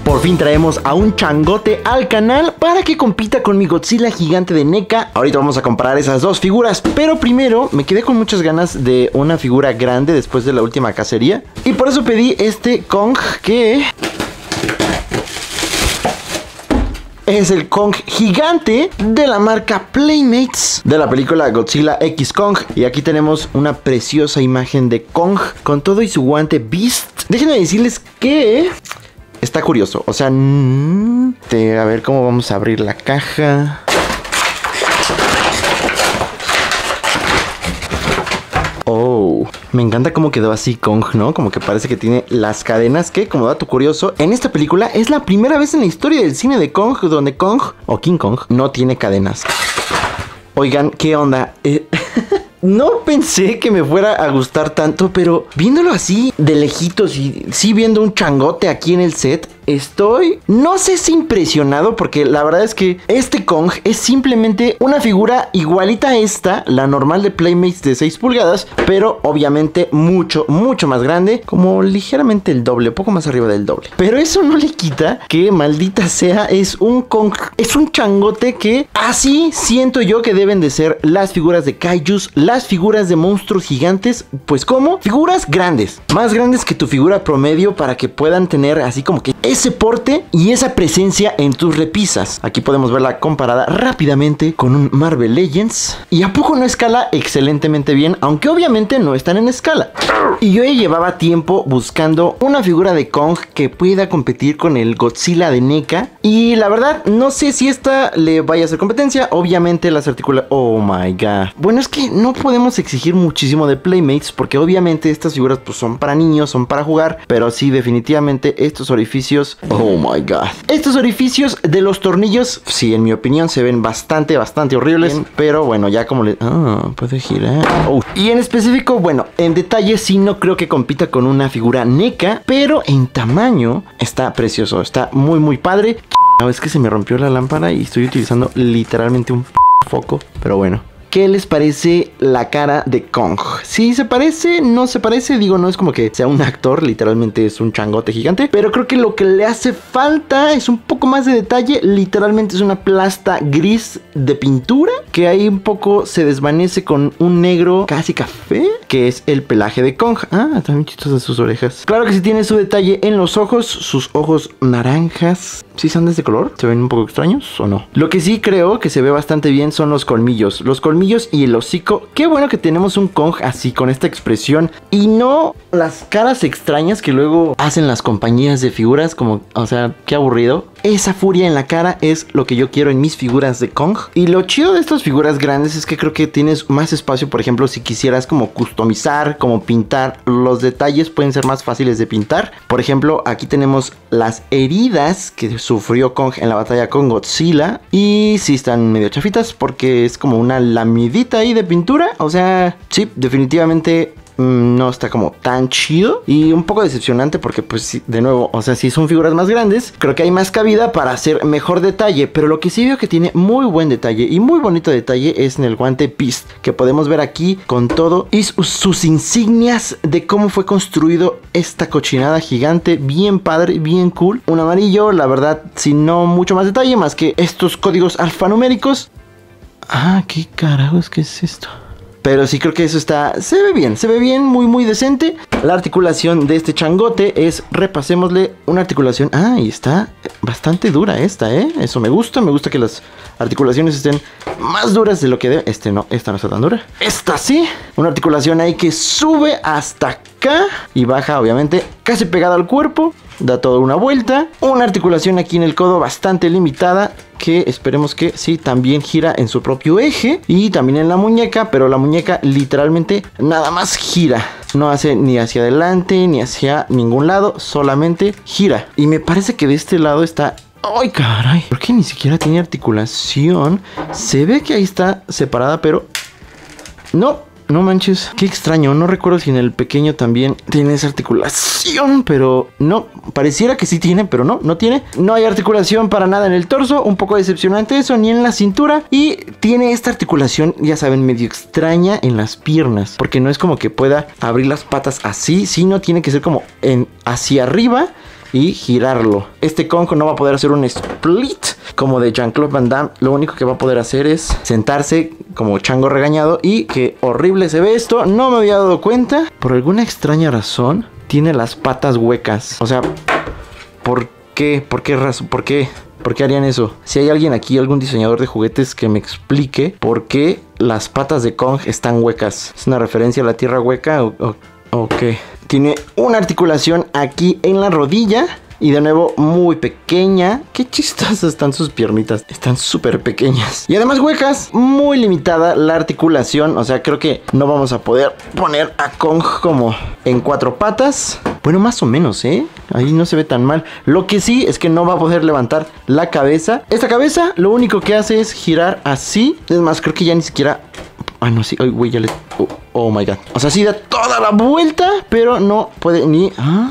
Por fin traemos a un changote al canal para que compita con mi Godzilla gigante de NECA. Ahorita vamos a comparar esas dos figuras, pero primero me quedé con muchas ganas de una figura grande después de la última cacería. Y por eso pedí este Kong, que es el Kong gigante de la marca Playmates de la película Godzilla X Kong. Y aquí tenemos una preciosa imagen de Kong con todo y su guante Beast. Déjenme decirles que está curioso, o sea, a ver cómo vamos a abrir la caja. Oh, me encanta cómo quedó así Kong, ¿no? Como que parece que tiene las cadenas que, como dato curioso, en esta película es la primera vez en la historia del cine de Kong donde Kong, o King Kong, no tiene cadenas. Oigan, ¿qué onda? No pensé que me fuera a gustar tanto, pero viéndolo así de lejitos y sí viendo un changote aquí en el set, estoy, no sé si impresionado, porque la verdad es que este Kong es simplemente una figura igualita a esta, la normal de Playmates de 6 pulgadas, pero obviamente mucho más grande, como ligeramente el doble, poco más arriba del doble. Pero eso no le quita que, maldita sea, es un Kong, es un changote que así siento yo que deben de ser las figuras de kaijus, las figuras de monstruos gigantes. Pues como figuras grandes, más grandes que tu figura promedio, para que puedan tener así como que ese porte y esa presencia en tus repisas. Aquí podemos verla comparada rápidamente con un Marvel Legends. Y a poco no escala excelentemente bien, aunque obviamente no están en escala. Y yo ya llevaba tiempo buscando una figura de Kong que pueda competir con el Godzilla de NECA. Y la verdad, no sé si esta le vaya a hacer competencia. Obviamente las articulaciones... Oh my god. Bueno, es que no podemos exigir muchísimo de Playmates, porque obviamente estas figuras pues son para niños, son para jugar. Pero sí, definitivamente estos orificios... Oh my god. Estos orificios de los tornillos, sí, en mi opinión se ven bastante horribles. Bien, pero bueno, ya como le... puede girar. Y en específico, bueno, en detalle sí no creo que compita con una figura NECA, pero en tamaño está precioso, está muy padre. Es que se me rompió la lámpara y estoy utilizando literalmente un foco, pero bueno. ¿Qué les parece la cara de Kong? ¿Sí se parece? ¿No se parece? Digo, no es como que sea un actor, literalmente es un changote gigante. Pero creo que lo que le hace falta es un poco más de detalle. Literalmente es una plasta gris de pintura, que ahí un poco se desvanece con un negro casi café, que es el pelaje de Kong. También chistosas sus orejas. Claro que sí tiene su detalle en los ojos, sus ojos naranjas. ¿Sí son de este color? ¿Se ven un poco extraños o no? Lo que sí creo que se ve bastante bien son los colmillos. Los colmillos y el hocico. Qué bueno que tenemos un Kong así, con esta expresión, y no las caras extrañas que luego hacen las compañías de figuras, como, o sea, qué aburrido. Esa furia en la cara es lo que yo quiero en mis figuras de Kong. Y lo chido de estas figuras grandes es que creo que tienes más espacio. Por ejemplo, si quisieras como customizar, como pintar, los detalles pueden ser más fáciles de pintar. Por ejemplo, aquí tenemos las heridas que sufrió Kong en la batalla con Godzilla, y sí están medio chafitas porque es como una lamidita ahí de pintura. O sea, sí, definitivamente no está como tan chido y un poco decepcionante, porque pues sí, de nuevo, o sea, si son figuras más grandes, creo que hay más cabida para hacer mejor detalle. Pero lo que sí veo que tiene muy buen detalle y muy bonito detalle es en el guante Beast, que podemos ver aquí con todo y sus insignias de cómo fue construido esta cochinada gigante. Bien padre, bien cool. Un amarillo, la verdad, sin no mucho más detalle más que estos códigos alfanuméricos. ¿Qué carajos? ¿Qué es esto? Pero sí creo que eso está... Se ve bien, muy decente. La articulación de este changote es, repasémosle, una articulación... y está bastante dura esta, Eso me gusta que las articulaciones estén más duras de lo que debe. Esta no está tan dura. Esta sí. Una articulación ahí que sube hasta acá y baja, obviamente, casi pegada al cuerpo. Da toda una vuelta. Una articulación aquí en el codo bastante limitada, que esperemos que sí también gira en su propio eje. Y también en la muñeca, pero la muñeca literalmente nada más gira. No hace ni hacia adelante ni hacia ningún lado, solamente gira. Y me parece que de este lado está... ¡Ay, caray! ¿Por qué ni siquiera tiene articulación? Se ve que ahí está separada, pero... No manches, qué extraño. No recuerdo si en el pequeño también tiene esa articulación, pero no, pareciera que sí tiene, pero no tiene. No hay articulación para nada en el torso, un poco decepcionante eso, ni en la cintura. Y tiene esta articulación, ya saben, medio extraña en las piernas, porque no es como que pueda abrir las patas así, sino tiene que ser como hacia arriba y girarlo. Este Kong no va a poder hacer un split como de Jean-Claude Van Damme. Lo único que va a poder hacer es sentarse como chango regañado. Y qué horrible se ve esto. No me había dado cuenta. Por alguna extraña razón tiene las patas huecas. O sea, ¿por qué? ¿Por qué razón? ¿Por qué? ¿Por qué harían eso? Si hay alguien aquí, algún diseñador de juguetes que me explique por qué las patas de Kong están huecas. ¿Es una referencia a la tierra hueca o qué? Tiene una articulación aquí en la rodilla. Y de nuevo muy pequeña. Qué chistosas están sus piernitas. Están súper pequeñas. Y además huecas. Muy limitada la articulación. O sea, creo que no vamos a poder poner a Kong como en 4 patas. Bueno, más o menos, ¿eh? Ahí no se ve tan mal. Lo que sí es que no va a poder levantar la cabeza. Esta cabeza lo único que hace es girar así. Es más, creo que ya ni siquiera... Ay, no, sí. Ay, güey, ya le... Oh my god. O sea, sí da toda la vuelta, pero no puede ni...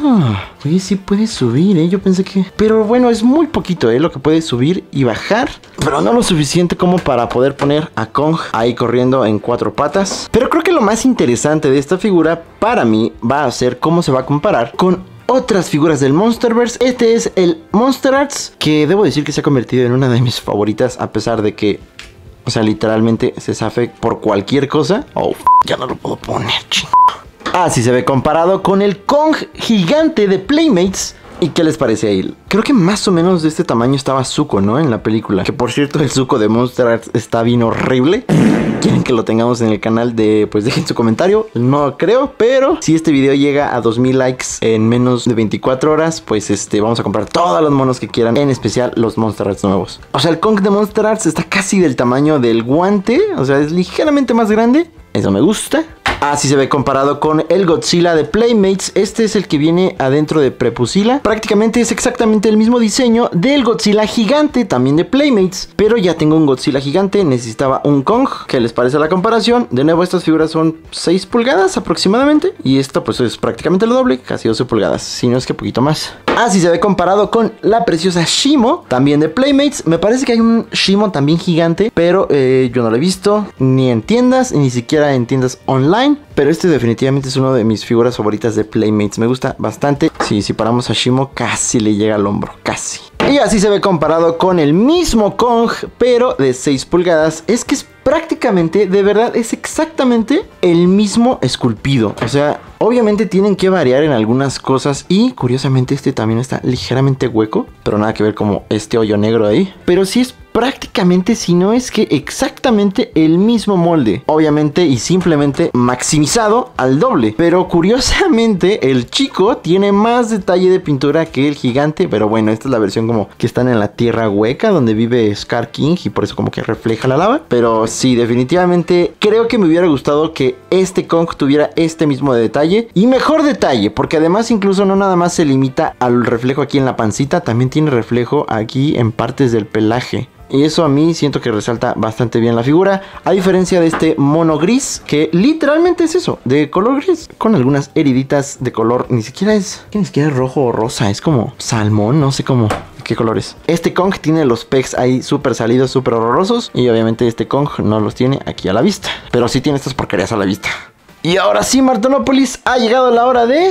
Oye, sí puede subir, ¿eh? Yo pensé que... Pero bueno, es muy poquito, ¿eh? Lo que puede subir y bajar. Pero no lo suficiente como para poder poner a Kong ahí corriendo en 4 patas. Pero creo que lo más interesante de esta figura, para mí, va a ser cómo se va a comparar con otras figuras del Monsterverse. Este es el Monster Arts, que debo decir que se ha convertido en una de mis favoritas, a pesar de que... O sea, literalmente se zafe por cualquier cosa. Oh, ya no lo puedo poner, ching. Así se ve comparado con el Kong gigante de Playmates. ¿Y qué les parece ahí? Creo que más o menos de este tamaño estaba Zuko, ¿no? En la película. Que por cierto, el Zuko de Monster Arts está bien horrible. ¿Quieren que lo tengamos en el canal? Pues dejen su comentario. No creo, pero si este video llega a 2000 likes en menos de 24 horas, pues vamos a comprar todos los monos que quieran. En especial los Monster Arts nuevos. O sea, el Kong de Monster Arts está casi del tamaño del guante. O sea, es ligeramente más grande. Eso me gusta. Así se ve comparado con el Godzilla de Playmates. Este es el que viene adentro de Prepusila. Prácticamente es exactamente el mismo diseño del Godzilla gigante, también de Playmates. Pero ya tengo un Godzilla gigante, necesitaba un Kong. ¿Qué les parece la comparación? De nuevo, estas figuras son 6 pulgadas aproximadamente. Y esta pues es prácticamente lo doble, casi 12 pulgadas, si no es que poquito más. Así se ve comparado con la preciosa Shimo, también de Playmates. Me parece que hay un Shimo también gigante, pero yo no lo he visto ni en tiendas, ni siquiera en tiendas online. Pero este definitivamente es uno de mis figuras favoritas de Playmates. Me gusta bastante. Sí, si paramos a Shimo casi le llega al hombro, casi. Y así se ve comparado con el mismo Kong, pero de 6 pulgadas. Es que es prácticamente, de verdad, es exactamente el mismo esculpido. O sea, obviamente tienen que variar en algunas cosas. Y curiosamente este también está ligeramente hueco, pero nada que ver como este hoyo negro ahí. Pero sí es prácticamente, si no es que exactamente el mismo molde. Obviamente y simplemente maximizado al doble. Pero curiosamente el chico tiene más detalle de pintura que el gigante. Pero bueno, esta es la versión como que están en la tierra hueca donde vive Scar King, y por eso como que refleja la lava. Pero sí, definitivamente creo que me hubiera gustado que este Kong tuviera este mismo detalle y mejor detalle, porque además incluso no nada más se limita al reflejo aquí en la pancita, también tiene reflejo aquí en partes del pelaje. Y eso a mí siento que resalta bastante bien la figura. A diferencia de este mono gris, que literalmente es eso, de color gris, con algunas heriditas de color, ni siquiera es rojo o rosa, es como salmón, no sé cómo... ¿Qué colores? Este Kong tiene los pecs ahí súper salidos, súper horrorosos. Y obviamente este Kong no los tiene aquí a la vista, pero sí tiene estas porquerías a la vista. Y ahora sí, Martonópolis, ha llegado la hora de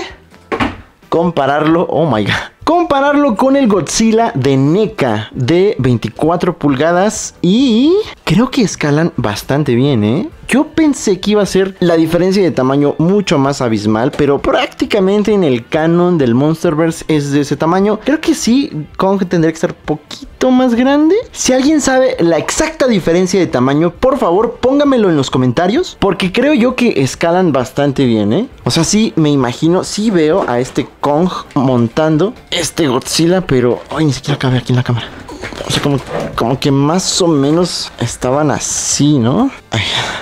compararlo. Oh my god. Compararlo con el Godzilla de NECA de 24 pulgadas. Y creo que escalan bastante bien, ¿eh? Yo pensé que iba a ser la diferencia de tamaño mucho más abismal, pero prácticamente en el canon del Monsterverse es de ese tamaño. Creo que sí, Kong tendría que estar poquito más grande. Si alguien sabe la exacta diferencia de tamaño, por favor póngamelo en los comentarios, porque creo yo que escalan bastante bien, ¿eh? O sea, sí me imagino, sí veo a este Kong montando este Godzilla, pero ay, ni siquiera cabe aquí en la cámara. O sea, como que más o menos estaban así, ¿no? Ay.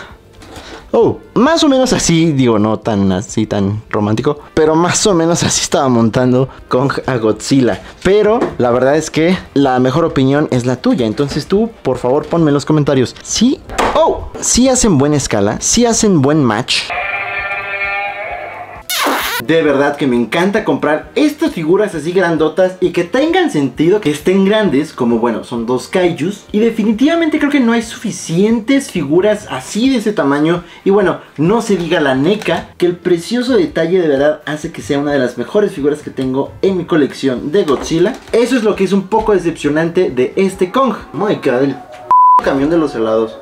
Oh, más o menos así, digo, no tan así, tan romántico, pero más o menos así estaba montando Kong a Godzilla. Pero la verdad es que la mejor opinión es la tuya, entonces tú, por favor, ponme en los comentarios. Sí, sí hacen buena escala, sí hacen buen match. De verdad que me encanta comprar estas figuras así grandotas y que tengan sentido, que estén grandes, como bueno, son dos kaijus. Y definitivamente creo que no hay suficientes figuras así de ese tamaño. Y bueno, no se diga la NECA, que el precioso detalle de verdad hace que sea una de las mejores figuras que tengo en mi colección de Godzilla. Eso es lo que es un poco decepcionante de este Kong. Oh my god, el camión de los helados.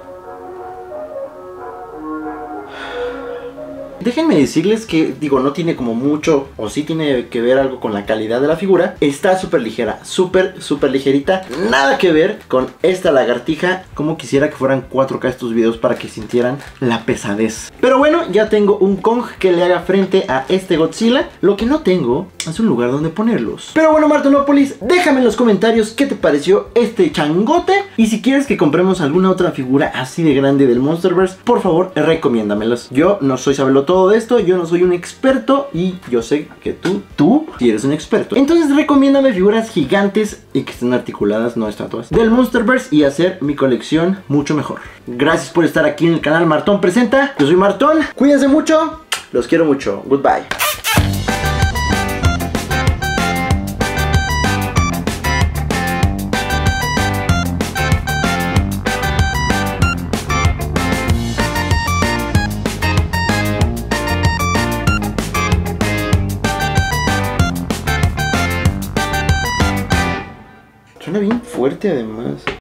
Déjenme decirles que, digo, no tiene como mucho, o sí tiene que ver algo con la calidad de la figura. Está súper ligera, súper ligerita. Nada que ver con esta lagartija. Como quisiera que fueran 4K estos videos para que sintieran la pesadez. Pero bueno, ya tengo un Kong que le haga frente a este Godzilla. Lo que no tengo es un lugar donde ponerlos. Pero bueno, Martonópolis, déjame en los comentarios qué te pareció este changote. Y si quieres que compremos alguna otra figura así de grande del Monsterverse, por favor, recomiéndamelos. Yo no soy sabelotodo todo esto, yo no soy un experto y yo sé que tú sí eres un experto. Entonces recomiéndame figuras gigantes y que estén articuladas, no estatuas, del Monsterverse y hacer mi colección mucho mejor. Gracias por estar aquí en el canal Martón Presenta. Yo soy Martón, cuídense mucho, los quiero mucho, goodbye. Suena bien fuerte además.